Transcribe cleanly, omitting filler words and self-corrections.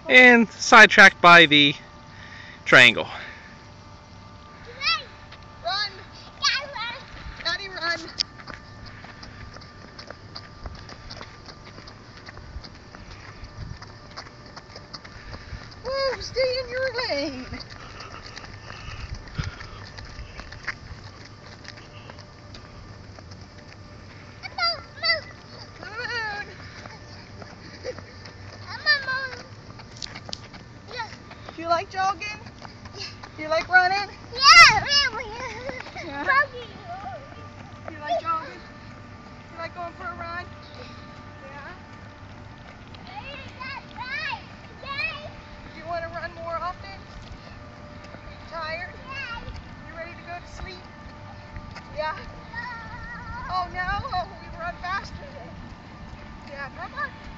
and sidetracked by the triangle. Run! Daddy, run! Woo! Stay in your lane! Do you like jogging? Yeah. Do you like running? Yeah. Yeah. Do you like jogging? Do you like going for a run? Yeah. Do you want to run more often? Are you tired? You ready to go to sleep? Yeah. Oh no, we run faster then. Yeah, come on.